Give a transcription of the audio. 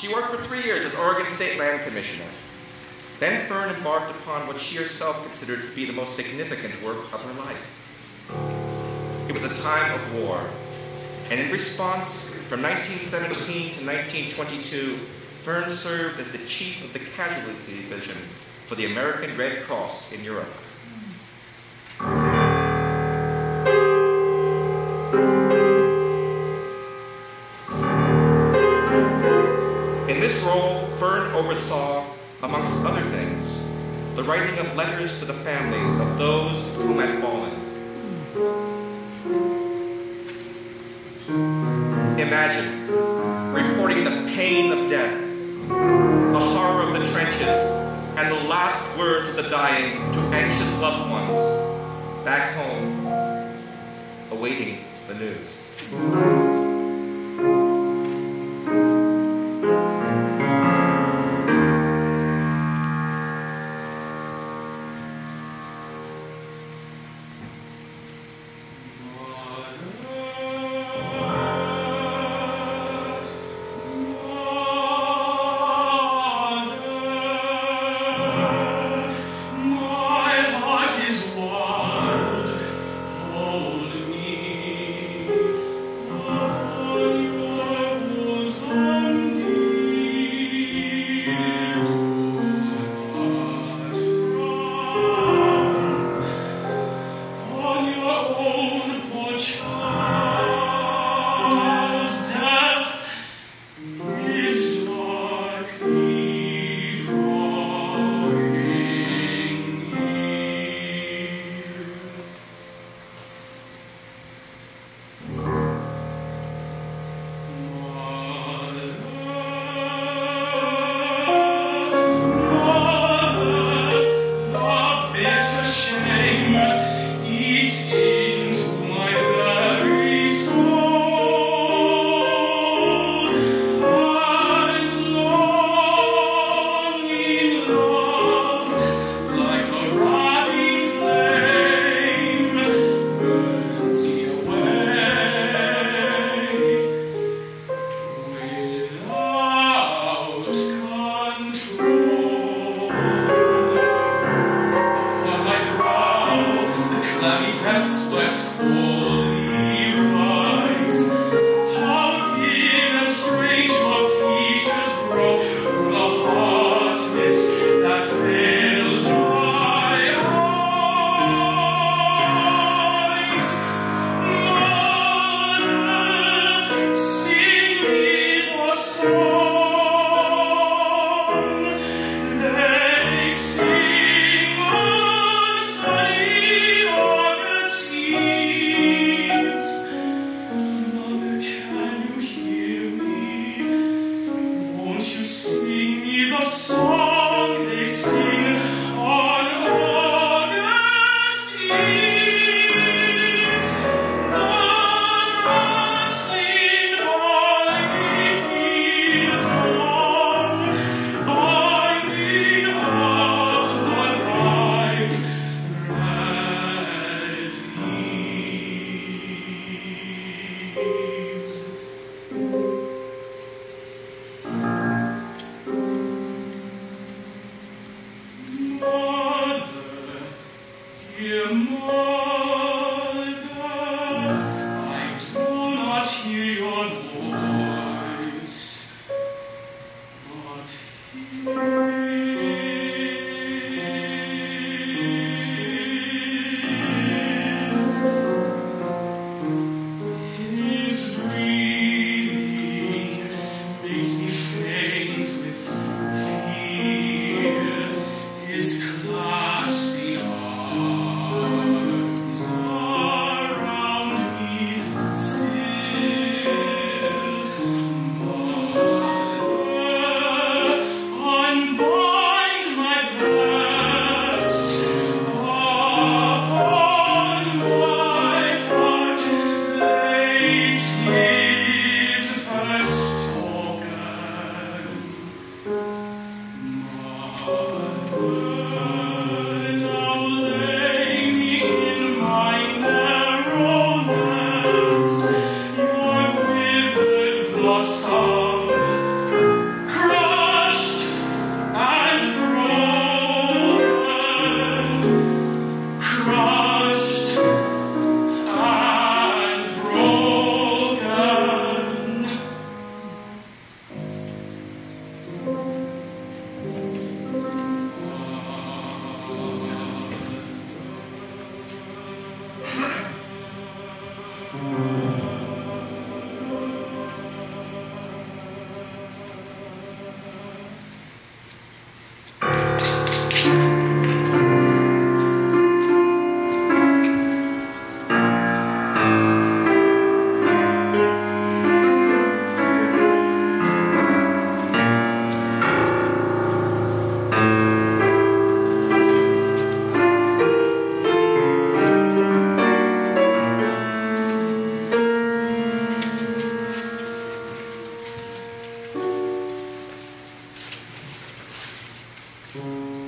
She worked for 3 years as Oregon State Land Commissioner. Then Fern embarked upon what she herself considered to be the most significant work of her life. It was a time of war, and in response, from 1917 to 1922, Fern served as the chief of the Casualty Division for the American Red Cross in Europe. In this role, Fern oversaw, amongst other things, the writing of letters to the families of those whom had fallen. Imagine reporting the pain of death, the horror of the trenches, and the last words of the dying to anxious loved ones back home, awaiting the news. On you.